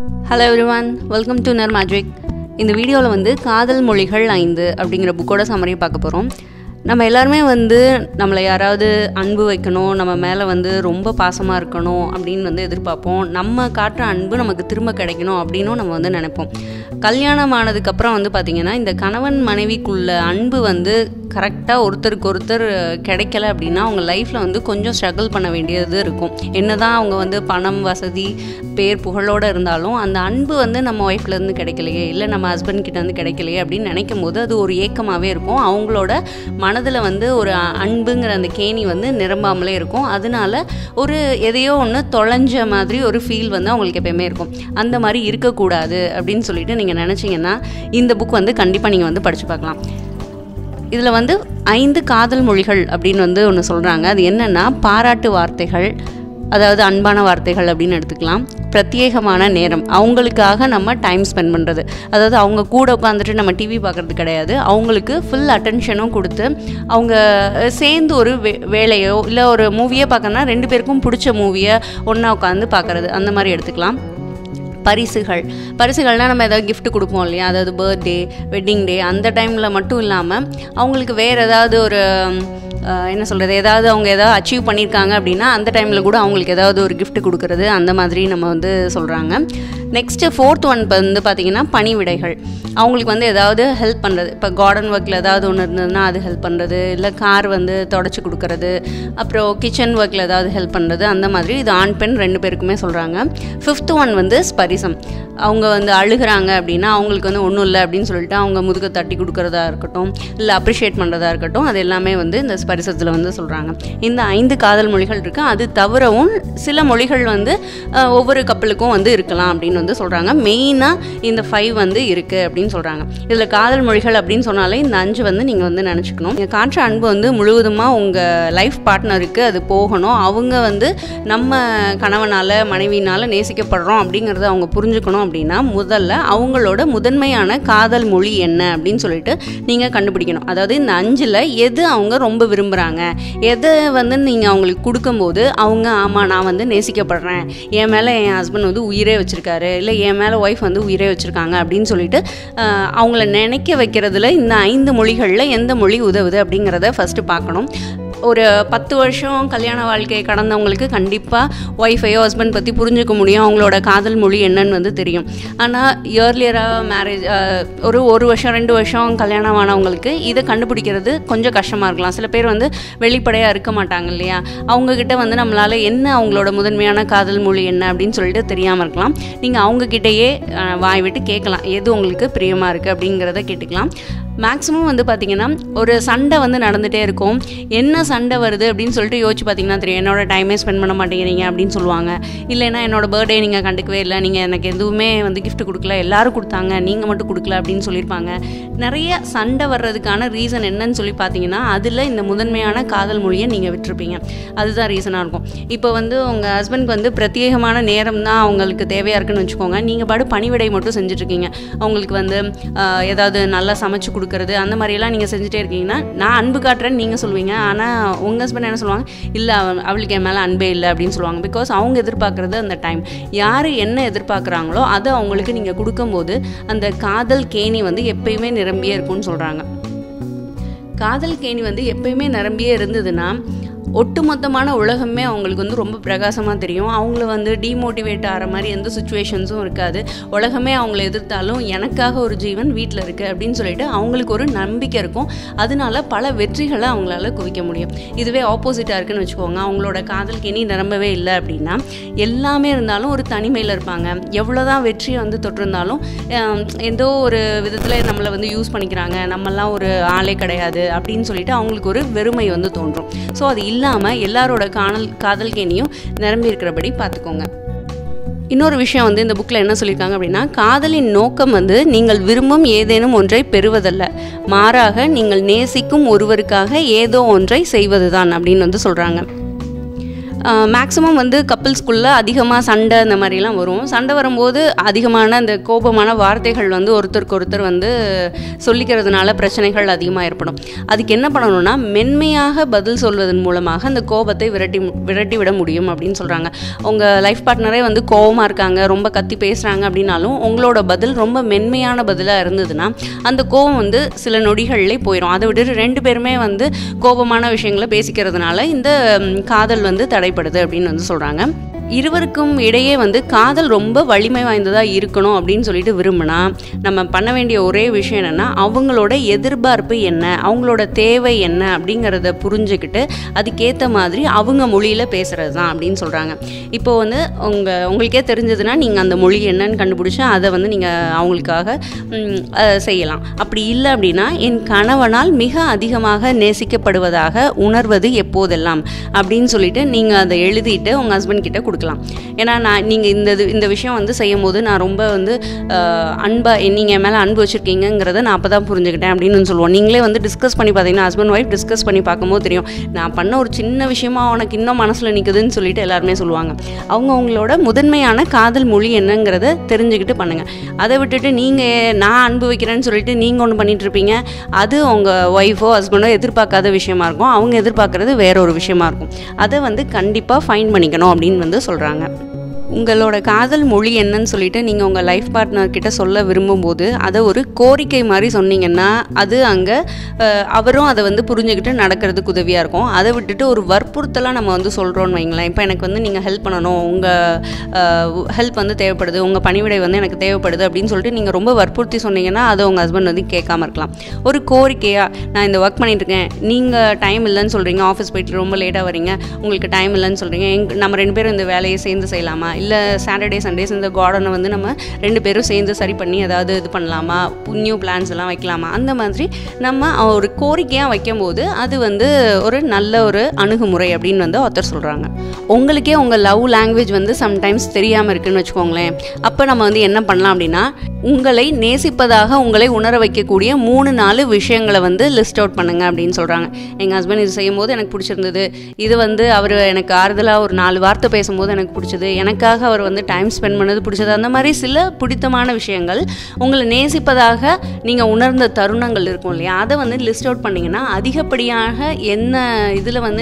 Hello everyone, welcome to Ner Magic. இந்த வீடியோவில் வந்து காதல் மொழிகள் 5 அப்படிங்கிற புக்கோட சம்மரி பார்க்க போகிறோம். நம்ம எல்லாருமே வந்து நம்மளை யாராவது அன்பு வைக்கணும், நம்ம மேலே வந்து ரொம்ப பாசமாக இருக்கணும் அப்படின்னு வந்து எதிர்பார்ப்போம். நம்ம காட்டுற அன்பு நமக்கு திரும்ப கிடைக்கணும் அப்படின்னும் நம்ம வந்து நினைப்போம். கல்யாணம் ஆனதுக்கப்புறம் வந்து பார்த்திங்கன்னா இந்த கணவன் மனைவிக்குள்ள அன்பு வந்து கரெக்டாக ஒருத்தருக்கு ஒருத்தர் கிடைக்கல அப்படின்னா அவங்க லைஃப்பில் வந்து கொஞ்சம் ஸ்ட்ரகிள் பண்ண வேண்டியது இருக்கும். என்ன தான் அவங்க வந்து பணம் வசதி பேர் புகழோடு இருந்தாலும் அந்த அன்பு வந்து நம்ம ஒய்ஃப்லேருந்து கிடைக்கலையே, இல்லை நம்ம ஹஸ்பண்ட் கிட்டேருந்து கிடைக்கலையே அப்படின்னு நினைக்கும் போது அது ஒரு ஏக்கமாகவே இருக்கும். அவங்களோட மனதில் வந்து ஒரு அன்புங்கிற அந்த கேணி வந்து நிரம்பாமலே இருக்கும். அதனால ஒரு எதையோ ஒன்று தொலைஞ்ச மாதிரி ஒரு ஃபீல் வந்து அவங்களுக்கு எப்பயுமே இருக்கும். அந்த மாதிரி இருக்கக்கூடாது அப்படின்னு சொல்லிட்டு நீங்கள் நினச்சிங்கன்னா இந்த புக் வந்து கண்டிப்பாக நீங்கள் வந்து படித்து பார்க்கலாம். இதில் வந்து 5 காதல் மொழிகள் அப்படின்னு வந்து ஒன்று சொல்கிறாங்க. அது என்னென்னா பாராட்டு வார்த்தைகள், அதாவது அன்பான வார்த்தைகள் அப்படின்னு எடுத்துக்கலாம். பிரத்யேகமான நேரம், அவங்களுக்காக நம்ம டைம் ஸ்பெண்ட் பண்ணுறது, அதாவது அவங்க கூட உட்காந்துட்டு நம்ம டிவி பார்க்குறது கிடையாது, அவங்களுக்கு ஃபுல் அட்டென்ஷனும் கொடுத்து அவங்க சேர்ந்து ஒரு வேலையோ இல்லை ஒரு மூவியோ பார்க்கணுன்னா 2 பேருக்கும் பிடிச்ச மூவியை ஒன்றா உட்காந்து பார்க்குறது, அந்த மாதிரி எடுத்துக்கலாம். பரிசுகள்னால் நம்ம ஏதாவது கிஃப்ட் கொடுப்போம் இல்லையா, அதாவது பர்த்டே வெட்டிங் டே அந்த டைமில் மட்டும் இல்லாமல் அவங்களுக்கு வேறு ஏதாவது ஒரு என்ன சொல்கிறது, ஏதாவது அவங்க ஏதாவது அச்சீவ் பண்ணியிருக்காங்க அப்படின்னா அந்த டைமில் கூட அவங்களுக்கு ஏதாவது ஒரு கிஃப்ட் கொடுக்குறது, அந்த மாதிரி நம்ம வந்து சொல்கிறாங்க. நெக்ஸ்ட்டு 4th ஒன் வந்து பார்த்திங்கன்னா பணிவிடைகள். அவங்களுக்கு வந்து ஏதாவது ஹெல்ப் பண்ணுறது, இப்போ கார்டன் ஒர்க்கில் ஏதாவது ஒன்று இருந்ததுன்னா அது ஹெல்ப் பண்ணுறது, இல்லை கார் வந்து தொடச்சி கொடுக்கறது, அப்புறம் கிச்சன் ஒர்க்கில் ஏதாவது ஹெல்ப் பண்ணுறது, அந்த மாதிரி. இது ஆண் பெண் 2 பேருக்குமே சொல்கிறாங்க. 5th ஒன் வந்து ஸ்பரிசம். அவங்க வந்து அழுகிறாங்க அப்படின்னா அவங்களுக்கு வந்து ஒன்றும் இல்லை அப்படின்னு சொல்லிட்டு அவங்க முதுக தட்டி கொடுக்குறதா இருக்கட்டும், இல்லை அப்ரிஷியேட் பண்ணுறதா இருக்கட்டும், அது எல்லாமே வந்து இந்த ஸ்பரிசத்தில் வந்து சொல்கிறாங்க. இந்த 5 காதல் மொழிகள் இருக்குது. அது தவிரவும் சில மொழிகள் வந்து ஒவ்வொரு கப்பலுக்கும் வந்து இருக்கலாம் அப்படின்னு வந்து சொல்கிறாங்க. மெயினாக இந்த 5 வந்து இருக்குது அப்படின்னு சொல்கிறாங்க. இதில் காதல் மொழிகள் அப்படின்னு சொன்னாலே இந்த 5 வந்து நீங்கள் வந்து நினச்சிக்கணும். நீங்கள் காற்ற அன்பு வந்து முழுவதுமாக உங்கள் லைஃப் பார்ட்னருக்கு அது போகணும். அவங்க வந்து நம்ம கணவனால் மனைவினால் நேசிக்கப்படுறோம் அப்படிங்கிறத அவங்க புரிஞ்சுக்கணும். அப்படின்னா முதல்ல அவங்களோட முதன்மையான காதல் மொழி என்ன அப்படின்னு சொல்லிட்டு நீங்கள் கண்டுபிடிக்கணும். அதாவது இந்த 5ல் எது அவங்க ரொம்ப விரும்புகிறாங்க, எதை வந்து நீங்கள் அவங்களுக்கு கொடுக்கும்போது அவங்க ஆமாம் நான் வந்து நேசிக்கப்படுறேன், என் மேலே என் ஹஸ்பண்ட் வந்து உயிரே வச்சுருக்காரு, இல்லை என் மேலே ஒய்ஃப் வந்து உயிரே வச்சுருக்காங்க அப்படின்னு சொல்லிட்டு அவங்கள நினைக்க வைக்கிறதுல இந்த 5 மொழிகளில் எந்த மொழி உதவுது அப்படிங்கிறத ஃபஸ்ட்டு பார்க்கணும். ஒரு 10 வருஷம் கல்யாண வாழ்க்கையை கடந்தவங்களுக்கு கண்டிப்பாக ஒய்ஃபையோ ஹஸ்பண்ட் பற்றி புரிஞ்சுக்க முடியும், அவங்களோட காதல் மொழி என்னன்னு வந்து தெரியும். ஆனால் இயர்லியராக மேரேஜ் ஒரு வருஷம் 2 வருஷம் கல்யாணம் ஆனவங்களுக்கு இதை கண்டுபிடிக்கிறது கொஞ்சம் கஷ்டமாக இருக்கலாம். சில பேர் வந்து வெளிப்படையாக இருக்க மாட்டாங்க இல்லையா, அவங்கக்கிட்ட வந்து நம்மளால் என்ன அவங்களோட முதன்மையான காதல் மொழி என்ன அப்படின்னு சொல்லிட்டு தெரியாமல் இருக்கலாம். நீங்கள் அவங்கக்கிட்டேயே வாய் விட்டு கேட்கலாம், எது உங்களுக்கு பிரியமாக இருக்குது அப்படிங்கிறத கேட்டுக்கலாம். மேக்ஸிமம் வந்து பார்த்திங்கன்னா ஒரு சண்டை வந்து நடந்துகிட்டே இருக்கும். என்ன சண்டை வருது அப்படின்னு சொல்லிட்டு யோசிச்சு பார்த்திங்கன்னா தெரியும். என்னோட டைமே ஸ்பெண்ட் பண்ண மாட்டேங்கிறீங்க அப்படின்னு சொல்லுவாங்க. இல்லைன்னா என்னோடய பர்த்டே நீங்கள் கண்டுக்கவே இல்லை, நீங்கள் எனக்கு எதுவுமே வந்து கிஃப்ட் கொடுக்கல, எல்லோரும் கொடுத்தாங்க நீங்கள் மட்டும் கொடுக்கல அப்படின்னு சொல்லியிருப்பாங்க. நிறைய சண்டை வர்றதுக்கான ரீசன் என்னன்னு சொல்லி பார்த்தீங்கன்னா அதில் இந்த முதன்மையான காதல் மொழியை நீங்கள் விட்டுருப்பீங்க. அதுதான் ரீசனாக இருக்கும். இப்போ வந்து உங்கள் ஹஸ்பண்ட்க்கு வந்து பிரத்யேகமான நேரம் தான் அவங்களுக்கு தேவையாக இருக்குன்னு வச்சுக்கோங்க. நீங்கள் பாடு பணிவிடை மட்டும் செஞ்சுட்ருக்கீங்க. அவங்களுக்கு வந்து ஏதாவது நல்லா சமைச்சு கொடுக்குறது அந்த மாதிரியெல்லாம் நீங்கள் செஞ்சுட்டே இருக்கீங்கன்னா நான் அன்பு காட்டுறேன்னு நீங்கள் சொல்லுவீங்க. ஆனால் உங்கள் ஹஸ்பண்ட் என்ன சொல்லுவாங்க, இல்லை அவளுக்கு என் மேலே அன்பே இல்லை அப்படின்னு சொல்லுவாங்க. பிகாஸ் அவங்க எதிர்பார்க்குறது அந்த டைம், யார் என்ன எதிர்பார்க்குறாங்களோ அதை அவங்களுக்கு நீங்கள் கொடுக்கும்போது அந்த காதல் கேணி வந்து எப்பயுமே நிரம்பியே இருக்கும்னு சொல்கிறாங்க. காதல் கேணி வந்து எப்பயுமே நிரம்பியே இருந்ததுன்னா ஒட்டுமொத்தமான உலகமே அவங்களுக்கு வந்து ரொம்ப பிரகாசமாக தெரியும். அவங்கள வந்து டிமோட்டிவேட் ஆகிற மாதிரி எந்த சுச்சுவேஷன்ஸும் இருக்காது. உலகமே அவங்கள எதிர்த்தாலும் எனக்காக ஒரு ஜீவன் வீட்டில் இருக்குது அப்படின்னு சொல்லிட்டு அவங்களுக்கு ஒரு நம்பிக்கை இருக்கும். அதனால பல வெற்றிகளை அவங்களால குவிக்க முடியும். இதுவே ஆப்போசிட்டாக இருக்குன்னு வச்சுக்கோங்க, அவங்களோட காதல் கேணி நிரம்பவே இல்லை அப்படின்னா எல்லாமே இருந்தாலும் ஒரு தனிமையில் இருப்பாங்க. எவ்வளோதான் வெற்றியை வந்து தொட்டிருந்தாலும் ஏதோ ஒரு விதத்தில் நம்மளை வந்து யூஸ் பண்ணிக்கிறாங்க, நம்மளாம் ஒரு ஆளே கிடையாது அப்படின்னு சொல்லிட்டு அவங்களுக்கு ஒரு வெறுமை வந்து தோன்றும். ஸோ அது இல்லாமல் எல்லாரோட காதல் கேணியும் நிரம்பி இருக்கிறபடி பார்த்துக்கோங்க. இன்னொரு விஷயம் வந்து இந்த புக்கில் என்ன சொல்லியிருக்காங்க அப்படின்னா, காதலின் நோக்கம் வந்து நீங்கள் விரும்பும் ஏதேனும் ஒன்றை பெறுவதல்ல, மாறாக நீங்கள் நேசிக்கும் ஒருவருக்காக ஏதோ ஒன்றை செய்வது தான் அப்படின்னு வந்து சொல்கிறாங்க. மேக்ஸிமம் வந்து கப்பிள்ஸ்குள்ளே அதிகமாக சண்டை இந்த மாதிரிலாம் வரும். சண்டை வரும்போது அதிகமான அந்த கோபமான வார்த்தைகள் வந்து ஒருத்தருக்கு ஒருத்தர் வந்து சொல்லிக்கிறதுனால பிரச்சனைகள் அதிகமாக ஏற்படும். அதுக்கு என்ன பண்ணணும்னா மென்மையாக பதில் சொல்வதன் மூலமாக அந்த கோபத்தை விரட்டி விட முடியும் அப்படின்னு சொல்கிறாங்க. உங்கள் லைஃப் பார்ட்னரே வந்து கோபமாக இருக்காங்க, ரொம்ப கத்தி பேசுகிறாங்க அப்படின்னாலும் உங்களோட பதில் ரொம்ப மென்மையான பதிலாக இருந்ததுன்னா அந்த கோபம் வந்து சில நொடிகள்லேயே போயிடும். அதை விட்டு 2 பேருமே வந்து கோபமான விஷயங்களை பேசிக்கிறதுனால இந்த காதல் வந்து தடைப்படுது அப்படின்னு வந்து சொல்கிறாங்க. இருவருக்கும் இடையே வந்து காதல் ரொம்ப வலிமை வாய்ந்ததாக இருக்கணும் அப்படின்னு சொல்லிட்டு விரும்பினா நம்ம பண்ண வேண்டிய ஒரே விஷயம் என்னென்னா அவங்களோட எதிர்பார்ப்பு என்ன, அவங்களோட தேவை என்ன அப்படிங்கிறத புரிஞ்சுக்கிட்டு அதுக்கேற்ற மாதிரி அவங்க மொழியில் பேசுகிறது தான் அப்படின்னு சொல்கிறாங்க. இப்போது வந்து உங்களுக்கே தெரிஞ்சதுன்னா நீங்கள் அந்த மொழி என்னன்னு கண்டுபிடிச்சி அதை வந்து நீங்கள் அவங்களுக்காக செய்யலாம். அப்படி இல்லை அப்படின்னா என் கணவனால் மிக அதிகமாக நேசிக்கப்படுவதாக உணர்வது எப்போதெல்லாம் அப்படின்னு சொல்லிட்டு நீங்கள் அதை எழுதிட்டு உங்கள் ஹஸ்பண்ட் கிட்ட கொடுக்கலாம். ஏன்னா நீங்கள் இந்த விஷயம் வந்து செய்யும் போது நான் ரொம்ப வந்து அன்பாக நீங்கள் என் மேலே அன்பு வச்சுருக்கீங்கிறத நான் அப்போ தான் புரிஞ்சுக்கிட்டேன் அப்படின்னு சொல்லுவோம். நீங்களே வந்து டிஸ்கஸ் பண்ணி பார்த்தீங்கன்னா ஹஸ்பண்ட் ஒய்ஃப் டிஸ்கஸ் பண்ணி பார்க்கும்போது தெரியும் நான் பண்ண ஒரு சின்ன விஷயமா உனக்கு இன்னும் மனசில் நிற்குதுன்னு சொல்லிட்டு எல்லாருமே சொல்லுவாங்க. அவங்களோட முதன்மையான காதல் மொழி என்னங்கிறத தெரிஞ்சுக்கிட்டு பண்ணுங்கள். அதை விட்டுட்டு நீங்கள் நான் அன்பு வைக்கிறேன்னு சொல்லிட்டு நீங்கள் ஒன்று பண்ணிகிட்டு இருப்பீங்க, அது உங்கள் ஒய்ஃபோ ஹஸ்பண்டோ எதிர்பார்க்காத விஷயமா இருக்கும், அவங்க எதிர்பார்க்குறது வேற ஒரு விஷயமா இருக்கும். அதை வந்து கண்டிப்பாக ஃபைண்ட் பண்ணிக்கணும் அப்படின்னு வந்து சொல்கிறாங்க. உங்களோட காதல் மொழி என்னன்னு சொல்லிட்டு நீங்கள் உங்கள் லைஃப் பார்ட்னர்கிட்ட சொல்ல விரும்பும்போது அதை ஒரு கோரிக்கை மாதிரி சொன்னீங்கன்னா அது அங்கே அவரும் அதை வந்து புரிஞ்சுக்கிட்டு நடக்கிறதுக்கு உதவியாக இருக்கும். அதை விட்டுட்டு ஒரு வற்புறுத்தலாக நம்ம வந்து சொல்கிறோன்னு வைங்களேன், இப்போ எனக்கு வந்து நீங்கள் ஹெல்ப் பண்ணணும், உங்கள் ஹெல்ப் வந்து தேவைப்படுது, உங்கள் பணிவிடை வந்து எனக்கு தேவைப்படுது அப்படின்னு சொல்லிட்டு நீங்கள் ரொம்ப வற்புறுத்தி சொன்னீங்கன்னா அதை உங்கள் ஹஸ்பண்ட் வந்து கேட்காம இருக்கலாம். ஒரு கோரிக்கையாக நான் இந்த ஒர்க் பண்ணிட்டுருக்கேன், நீங்கள் டைம் இல்லைன்னு சொல்கிறீங்க, ஆஃபீஸ் போயிட்டு ரொம்ப லேட்டாக வரீங்க, உங்களுக்கு டைம் இல்லைன்னு சொல்கிறீங்க, நம்ம 2 பேரும் இந்த வேலையை சேர்ந்து செய்யலாமா, இல்லை சாட்டர்டே சண்டேஸ் இந்த கார்டனை வந்து நம்ம 2 பேரும் சேர்ந்து சரி பண்ணி ஏதாவது இது பண்ணலாமா, நியூ பிளான்ஸ் எல்லாம் வைக்கலாமா, அந்த மாதிரி நம்ம ஒரு கோரிக்கையாக வைக்கும் போது அது வந்து ஒரு நல்ல ஒரு அணுகுமுறை அப்படின்னு வந்து ஆத்தர் சொல்கிறாங்க. உங்களுக்கே உங்கள் லவ் லாங்குவேஜ் வந்து சம்டைம்ஸ் தெரியாமல் இருக்குன்னு வச்சுக்கோங்களேன். அப்போ நம்ம வந்து என்ன பண்ணலாம் அப்படின்னா உங்களை நேசிப்பதாக உங்களை உணர வைக்கக்கூடிய 3-4 விஷயங்களை வந்து லிஸ்ட் அவுட் பண்ணுங்க அப்படின்னு சொல்கிறாங்க. எங்கள் ஹஸ்பண்ட் இது செய்யும் போது எனக்கு பிடிச்சிருந்தது, இது வந்து அவர் எனக்கு ஆறுதலாக ஒரு 4 வார்த்தை பேசும்போது எனக்கு பிடிச்சது, எனக்காக அவர் வந்து டைம் ஸ்பெண்ட் பண்ணது பிடிச்சது, அந்த மாதிரி சில பிடித்தமான விஷயங்கள் உங்களை நேசிப்பதாக நீங்கள் உணர்ந்த தருணங்கள் இருக்கும் இல்லையா, அதை வந்து லிஸ்ட் அவுட் பண்ணிங்கன்னா அதிகப்படியாக என்ன இதில் வந்து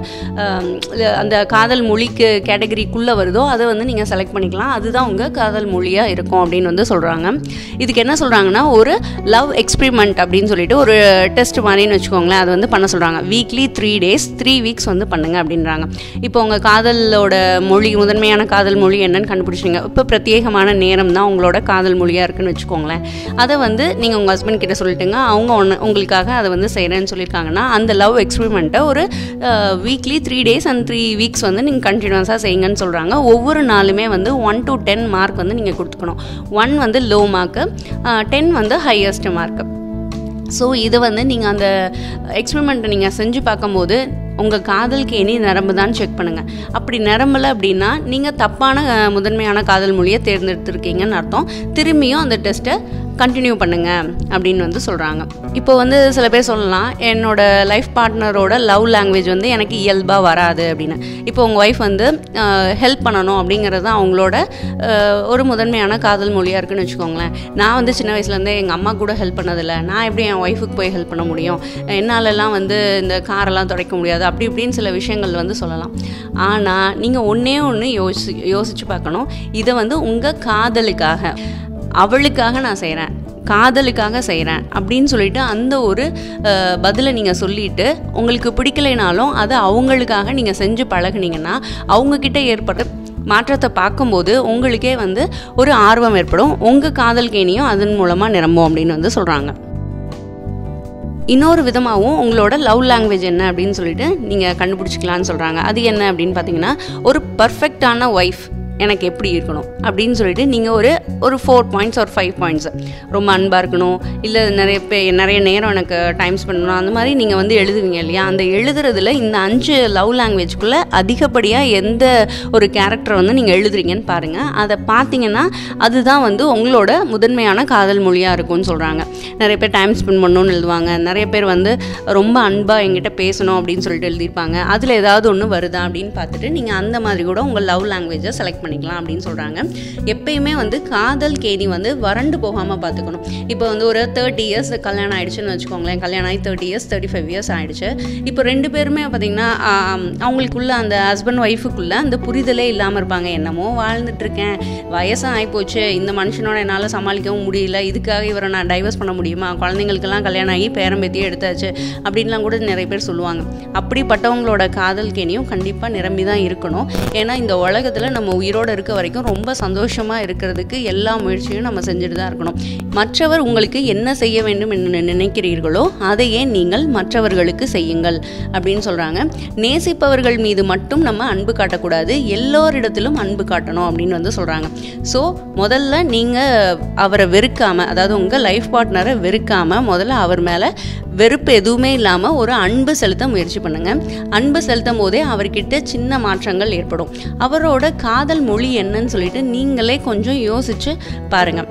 நீங்கள் அந்த காதல் மொழிக்கு கேட்டகரிக்குள்ளே வருதோ அதை வந்து நீங்கள் செலக்ட் பண்ணிக்கலாம். அதுதான் உங்கள் காதல் மொழியாக இருக்கும் அப்படின்னு வந்து சொல்கிறாங்க. இதுக்கு என்ன சொல்கிறாங்கன்னா ஒரு லவ் எக்ஸ்பெரிமெண்ட் அப்படின்னு சொல்லிட்டு ஒரு டெஸ்ட் மாதிரின்னு வச்சுக்கோங்களேன், அது வந்து பண்ண சொல்கிறாங்க. வீக்லி 3 days 3 weeks வந்து பண்ணுங்க அப்படின்றாங்க. இப்போ உங்கள் காதலோட மொழி முதன்மையான காதல் மொழி என்னன்னு கண்டுபிடிச்சிங்க, இப்போ பிரத்யேகமான நேரம் தான் உங்களோட காதல் மொழியாக இருக்குன்னு வச்சுக்கோங்களேன். அதை வந்து நீங்கள் உங்கள் ஹஸ்பண்ட் கிட்ட சொல்லிட்டுங்க, அவங்க உங்களுக்காக அதை வந்து செய்கிறேன்னு சொல்லியிருக்காங்கன்னா அந்த லவ் எக்ஸ்பெரிமெண்ட்டை ஒரு வீக்லி 3 days and 3 weeks வந்து நீங்கள் கண்டினியூஸாக செய்யுங்கன்னு சொல்கிறாங்க. ஒவ்வொரு நாளுமே வந்து 1 to 10 மார்க் வந்து நீங்கள் கொடுத்துக்கணும். 1 வந்து லோ மார்க்கு, 10 வந்து ஹையஸ்ட் மார்க்கு. ஸோ இதை வந்து நீங்கள் அந்த எக்ஸ்பெரிமெண்ட்டை நீங்கள் செஞ்சு பார்க்கும்போது உங்கள் காதலுக்கு இனி நரம்பு தான் செக் பண்ணுங்கள். அப்படி நிரம்பலை அப்படின்னா நீங்கள் தப்பான முதன்மையான காதல் மொழியை தேர்ந்தெடுத்துருக்கீங்கன்னு அர்த்தம். திரும்பியும் அந்த டெஸ்ட்டை கண்டினியூ பண்ணுங்க அப்படின்னு வந்து சொல்கிறாங்க. இப்போ வந்து சில பேர் சொல்லலாம் என்னோட லைஃப் பார்ட்னரோட லவ் லாங்குவேஜ் வந்து எனக்கு இயல்பாக வராது அப்படின்னு. இப்போ உங்கள் ஒய்ஃப் வந்து ஹெல்ப் பண்ணணும் அப்படிங்கிறது தான் அவங்களோட ஒரு முதன்மையான காதல் மொழியாக இருக்குன்னு வச்சுக்கோங்களேன். நான் வந்து சின்ன வயசுலேருந்தே எங்கள் அம்மா கூட ஹெல்ப் பண்ணதில்லை, நான் எப்படி என் ஒய்ஃபுக்கு போய் ஹெல்ப் பண்ண முடியும், என்னாலெல்லாம் வந்து இந்த காரெல்லாம் துடைக்க முடியாது, அப்படி இப்படின்னு சில விஷயங்கள் வந்து சொல்லலாம். ஆனால் நீங்கள் ஒன்றே யோசிச்சு பார்க்கணும், இதை வந்து உங்கள் காதலுக்காக, அவளுக்காக நான் செய்கிறேன், காதலுக்காக செய்கிறேன் அப்படின்னு சொல்லிட்டு அந்த ஒரு பதிலை நீங்கள் சொல்லிவிட்டு உங்களுக்கு பிடிக்கலைனாலும் அதை அவங்களுக்காக நீங்கள் செஞ்சு பழகுனீங்கன்னா அவங்கக்கிட்ட ஏற்பட்ட மாற்றத்தை பார்க்கும்போது உங்களுக்கே வந்து ஒரு ஆர்வம் ஏற்படும், உங்கள் காதல் கேணியும் அதன் மூலமாக நிரம்பும் அப்படின்னு வந்து சொல்கிறாங்க. இன்னொரு விதமாகவும் உங்களோட லவ் லாங்குவேஜ் என்ன அப்படின்னு சொல்லிட்டு நீங்கள் கண்டுபிடிச்சிக்கலான்னு சொல்கிறாங்க. அது என்ன அப்படின்னு பார்த்தீங்கன்னா ஒரு பர்ஃபெக்டான ஒய்ஃப் எனக்கு எப்படி இருக்கணும் அப்படின்னு சொல்லிட்டு நீங்கள் ஒரு 4 பாயிண்ட்ஸ் ஒரு 5 பாயிண்ட்ஸ், ரொம்ப அன்பாக இருக்கணும், இல்லை நிறைய நேரம் எனக்கு டைம் ஸ்பெண்ட் பண்ணணும், அந்த மாதிரி நீங்கள் வந்து எழுதுவீங்க இல்லையா? அந்த எழுதுறதுல இந்த 5 லவ் லாங்குவேஜ்குள்ளே அதிகப்படியாக எந்த ஒரு கேரக்டரை வந்து நீங்கள் எழுதுறீங்கன்னு பாருங்கள். அதை பார்த்தீங்கன்னா அதுதான் வந்து உங்களோட முதன்மையான காதல் மொழியாக இருக்கும்னு சொல்கிறாங்க. நிறைய பேர் டைம் ஸ்பெண்ட் பண்ணணும்னு எழுதுவாங்க, நிறைய பேர் வந்து ரொம்ப அன்பாக எங்கிட்ட பேசணும் அப்படின்னு சொல்லிட்டு எழுதியிருப்பாங்க. அதில் ஏதாவது ஒன்று வருதா அப்படின்னு பார்த்துட்டு நீங்கள் அந்த மாதிரி கூட உங்கள் லவ் லாங்குவேஜை செலக்ட் பண்ணிக்கலாம் அப்படின்னு சொல்கிறாங்க. எப்பயுமே வந்து காதல் கேணி வந்து வறண்டு போகாமல் பார்த்துக்கணும். இப்போ வந்து ஒரு 30 இயர்ஸ் கல்யாணம் ஆகிடுச்சுன்னு வச்சுக்கோங்களேன். கல்யாணம் ஆகி 30 இயர்ஸ் 35 இயர்ஸ் ஆகிடுச்சு. இப்போ 2 பேருமே பார்த்திங்கன்னா அவங்களுக்குள்ள அந்த ஹஸ்பண்ட் ஒய்ஃபுக்குள்ளே அந்த புரிதலே இல்லாமல் இருப்பாங்க. என்னமோ வாழ்ந்துட்டுருக்கேன், வயசாக ஆகிப்போச்சு, இந்த மனுஷனோட என்னால் சமாளிக்கவும் முடியல, இதுக்காக இவரை நான் டைவர்ஸ் பண்ண முடியுமா, குழந்தைங்களுக்கெல்லாம் கல்யாணம் ஆகி பேரம்பேத்தியே எடுத்தாச்சு அப்படின்லாம் கூட நிறைய பேர் சொல்லுவாங்க. அப்படிப்பட்டவங்களோட காதல் கேணியும் கண்டிப்பாக நிரம்பி தான் இருக்கணும். ஏன்னா இந்த உலகத்தில் நம்ம உயிரோடு இருக்க வரைக்கும் ரொம்ப சந்தோஷமாக இருக்கிறதுக்கு எல்லா முயற்சியும் நம்ம செஞ்சுட்டு தான் இருக்கணும். மற்றவர் உங்களுக்கு என்ன செய்ய வேண்டும் என்று நினைக்கிறீர்களோ அதையே நீங்கள் மற்றவர்களுக்கு செய்யுங்கள் அப்படின்னு சொல்கிறாங்க. நேசிப்பவர்கள் மீது மட்டும் நம்ம அன்பு காட்டக்கூடாது, எல்லோரிடத்திலும் அன்பு காட்டணும் அப்படின்னு வந்து சொல்கிறாங்க. ஸோ முதல்ல நீங்கள் அவரை வெறுக்காமல், அதாவது உங்கள் லைஃப் பார்ட்னரை வெறுக்காமல் முதல்ல அவர் மேலே வெறுப்பு எதுவுமே இல்லாமல் ஒரு அன்பு செலுத்த முயற்சி பண்ணுங்கள். அன்பு செலுத்தும் போதே அவர்கிட்ட சின்ன மாற்றங்கள் ஏற்படும். அவரோட காதல் மொழி என்னன்னு சொல்லிட்டு நீங்களே கொஞ்சம் யோசிச்சு பாருங்கள்.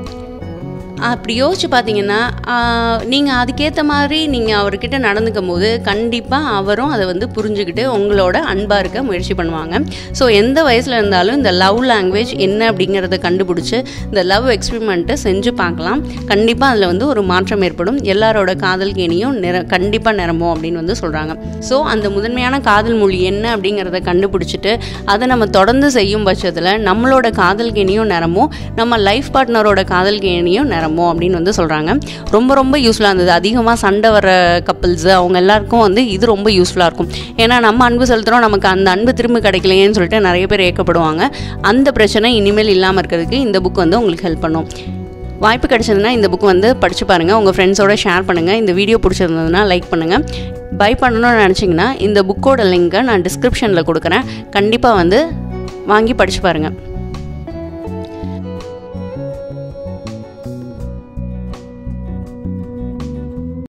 அப்படி யோசிச்சு பார்த்தீங்கன்னா நீங்கள் அதுக்கேற்ற மாதிரி நீங்கள் அவர்கிட்ட நடந்துக்கும் போது கண்டிப்பாக அவரும் அதை வந்து புரிஞ்சுக்கிட்டு உங்களோட அன்பாக இருக்க முயற்சி பண்ணுவாங்க. ஸோ எந்த வயசில் இருந்தாலும் இந்த லவ் லாங்குவேஜ் என்ன அப்படிங்கிறத கண்டுபிடிச்சி இந்த லவ் எக்ஸ்பெரிமெண்ட்டை செஞ்சு பார்க்கலாம். கண்டிப்பாக அதில் வந்து ஒரு மாற்றம் ஏற்படும். எல்லாரோட காதல் கேணியும் கண்டிப்பாக நிரம்பும் அப்படின்னு வந்து சொல்கிறாங்க. ஸோ அந்த முதன்மையான காதல் மொழி என்ன அப்படிங்கிறத கண்டுபிடிச்சிட்டு அதை நம்ம தொடர்ந்து செய்யும் பட்சத்தில் நம்மளோட காதல் கேணியும் நிரம்பும், நம்ம லைஃப் பார்ட்னரோட காதல் கேணியும் நிரம்பும் அப்படின்னு வந்து சொல்கிறாங்க. ரொம்ப ரொம்ப யூஸ்ஃபுல்லாக இருந்தது. அதிகமாக சண்டை வர கப்பிள்ஸ் அவங்க எல்லாருக்கும் வந்து இது ரொம்ப யூஸ்ஃபுல்லாக இருக்கும். ஏன்னா நம்ம அன்பு செலுத்துகிறோம், நமக்கு அந்த அன்பு திரும்ப கிடைக்கலையேன்னு சொல்லிட்டு நிறைய பேர் ஏக்கப்படுவாங்க. அந்த பிரச்சனை இனிமேல் இல்லாமல் இருக்கிறதுக்கு இந்த புக் வந்து உங்களுக்கு ஹெல்ப் பண்ணும். வாய்ப்பு கிடைச்சதுன்னா இந்த புக் வந்து படித்து பாருங்கள், உங்கள் ஃப்ரெண்ட்ஸோட ஷேர் பண்ணுங்கள். இந்த வீடியோ பிடிச்சிருந்ததுன்னா லைக் பண்ணுங்கள். பை பண்ணணும்னு நினச்சிங்கன்னா இந்த புக்கோட லிங்க்கை நான் டிஸ்கிரிப்ஷனில் கொடுக்குறேன். கண்டிப்பாக வந்து வாங்கி படித்து பாருங்கள்.